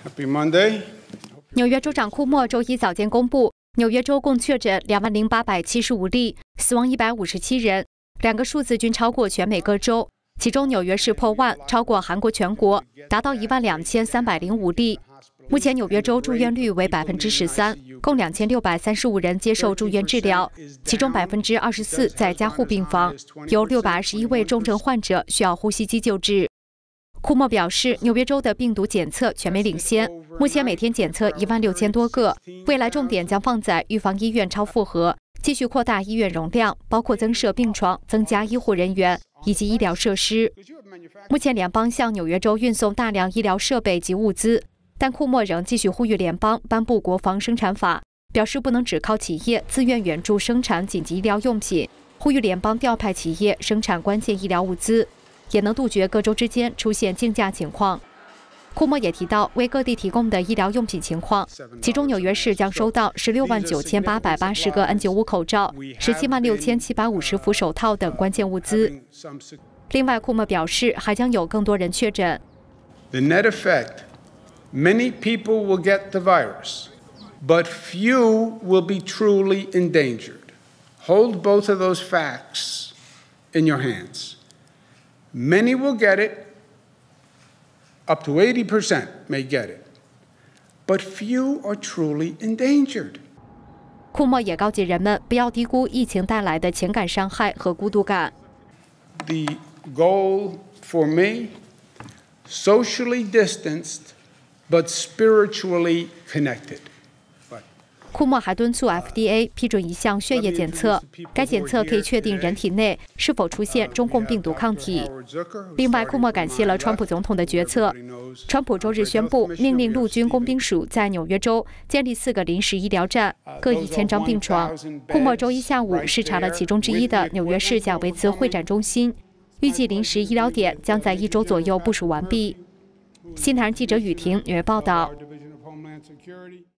Happy Monday. 纽约州长库莫周一早间公布，纽约州共确诊20875例，死亡157人，两个数字均超过全美各州。其中纽约市破万，超过韩国全国，达到12305例。目前纽约州住院率为13%，共2635人接受住院治疗，其中24%在加护病房，有621位重症患者需要呼吸机救治。库莫表示，纽约州的病毒检测全美领先，目前每天检测16000多个，未来重点将放在预防医院超负荷，继续扩大医院容量，包括增设病床、增加医护人员以及医疗设施。目前联邦向纽约州运送大量医疗设备及物资，但库莫仍继续呼吁联邦颁布国防生产法，表示不能只靠企业自愿援助生产紧急医疗用品，呼吁联邦调派企业生产关键医疗物资，也能杜绝各州之间出现竞价情况。库莫也提到为各地提供的医疗用品情况，其中纽约市将收到169880个 N95 口罩、176750副手套等关键物资。另外，库莫表示还将有更多人确诊。 The net effect, many people will get the virus, but few will be truly endangered. Hold both of those facts in your hands. Many will get it, up to 80% may get it, but few are truly endangered. 库莫也告诫人们不要低估疫情带来的情感伤害和孤独感。 The goal for me, socially distanced, but spiritually connected. 库莫还敦促 FDA 批准一项血液检测，该检测可以确定人体内是否出现中共病毒抗体。另外，库莫感谢了川普总统的决策。川普周日宣布命令陆军工兵署在纽约州建立4个临时医疗站，各1000张病床。库莫周一下午视察了其中之一的纽约市贾维茨会展中心，预计临时医疗点将在1周左右部署完毕。新唐人记者雨婷纽约报道。